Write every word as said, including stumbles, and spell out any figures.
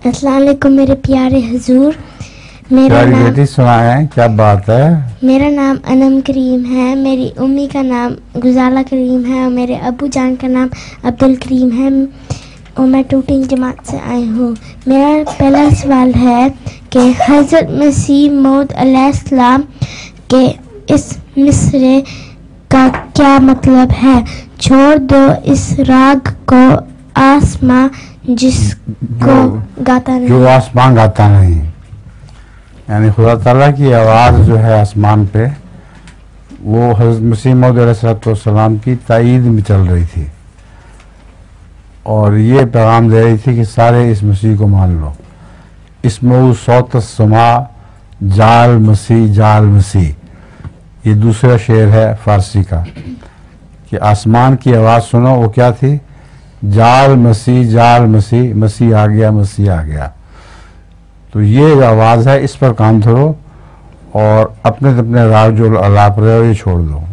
السلام علیکم میرے پیارے حضور. میرا نام بیٹی سنائیں کیا بات ہے. میرا نام انم کریم ہے. میری امی کا نام گزالہ کریم ہے اور میرے ابو جان کا نام عبد الکریم ہے اور میں ٹوٹنگ جماعت سے آئی ہوں. میرا پہلا سوال ہے کہ حضرت مسیح موعود علیہ السلام کے اس مصرعے کا کیا مطلب ہے؟ چھوڑ دو اس راگ کو آسماں جس کو گاتا نہیں. جو آسمان گاتا نہیں، یعنی خدا تعالیٰ کی آواز جو ہے آسمان پہ وہ حضرت مسیح موعود علیہ السلام کی تائید میں چل رہی تھی اور یہ پیغام دے رہی تھی کہ سارے اس مسیح کو مان لو. اسمعوا صوت السماء جال مسیح جال مسیح، یہ دوسرا شعر ہے فارسی کا کہ آسمان کی آواز سنو. وہ کیا تھی؟ جال مسیح جال مسیح، مسیح آ گیا مسیح آ گیا. تو یہ جو آواز ہے اس پر کام دھرو اور اپنے اپنے راج جو الاپ رہے ہو یہ چھوڑ دو.